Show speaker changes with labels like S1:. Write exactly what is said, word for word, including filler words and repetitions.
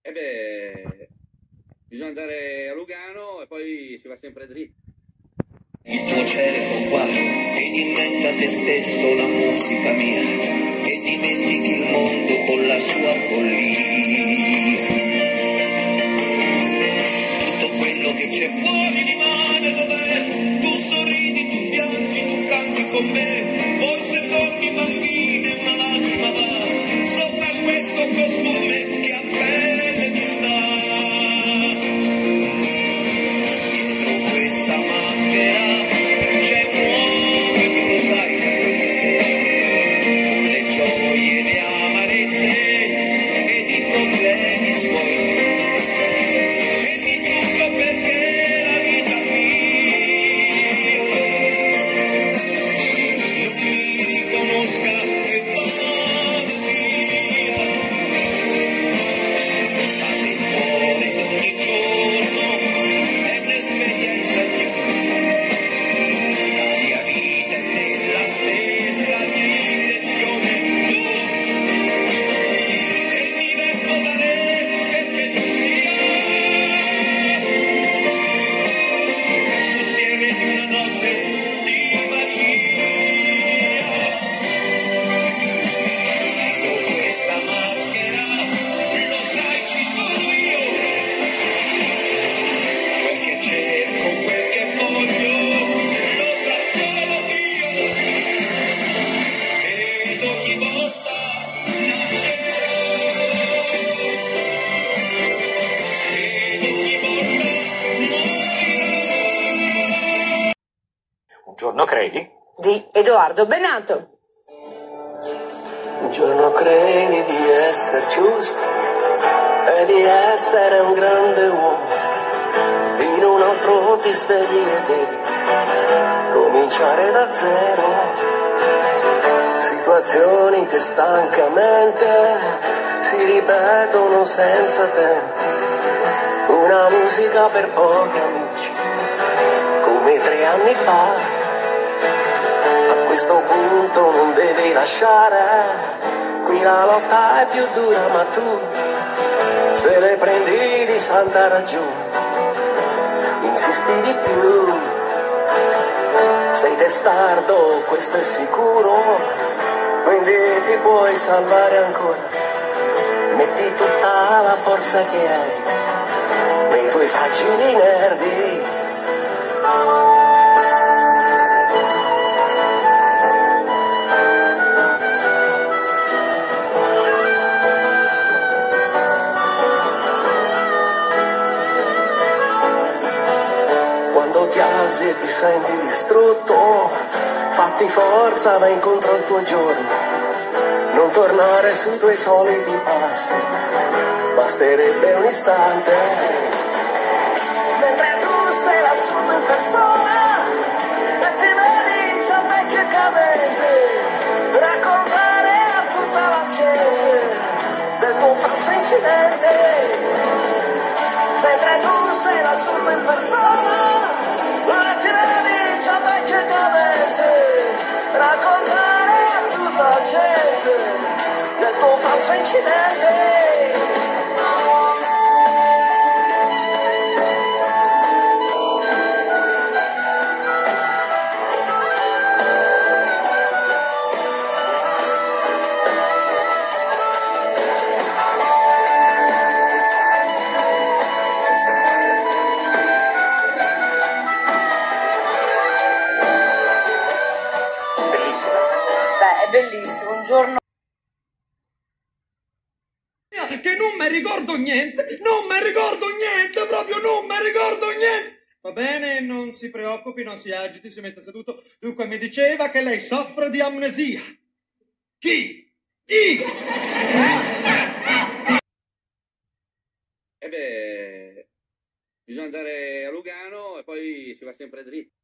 S1: E beh, bisogna andare a Lugano e poi si va sempre dritti.
S2: Il tuo cerco qua ed inventa te stesso la musica mia e dimentichi il mondo con la sua follia. Tutto quello che c'è fuori rimane dov'è, tu sorridi, tu piangi, tu canti con me, forse dormi bambine una lacrima va sopra questo costume che a pelle mi sta. Dietro questa maschera c'è un uomo e tu lo sai, con le gioie, le amarezze ed i problemi suoi. E mi tutto perché la vita mia non mi riconosca e vada via. Fate fuori ogni giorno è un'esperienza mia. La mia vita è nella stessa direzione. Tu e mi vesto da re perché tu sia insieme di una notte di magia. Dietro questa maschera, lo sai, ci sono io, quel che cerco, quel che voglio, lo sa solo Dio. Ed ogni volta nascerò, ed ogni volta morirò.
S3: Un giorno credi?
S4: Di Edoardo Bennato.
S5: Un giorno credi di essere giusto e di essere un grande uomo, in un altro ti svegli e devi cominciare da zero. Situazioni che stancamente si ripetono senza tempo, una musica per pochi amici, come tre anni fa. A questo punto non devi lasciare, qui la lotta è più dura, ma tu se le prendi di santa ragione, insisti di più. Sei testardo, questo è sicuro, quindi ti puoi salvare ancora. Metti tutta la forza che hai nei tuoi fragili nervi. Quando ti alzi e ti senti distrutto, fatti forza, vai incontro al tuo giorno. Non tornare sui tuoi soliti passi, basterebbe un istante. Mentre tu sei lassù in persona e ti vedi già vecchio e cadente, raccontare a tutta la gente del tuo falso incidente. Mentre tu sei lassù in persona e ti vedi già vecchio e cadente, raccontare a tutta la gente del tuo falso incidente.
S4: Beh, è bellissimo. Un giorno
S6: che non mi ricordo niente, non mi ricordo niente, proprio non mi ricordo niente. Va bene, non si preoccupi, non si agiti, si metta seduto. Dunque mi diceva che lei soffre di amnesia. Chi? Io!
S1: E beh, bisogna andare a Lugano e poi si va sempre dritti.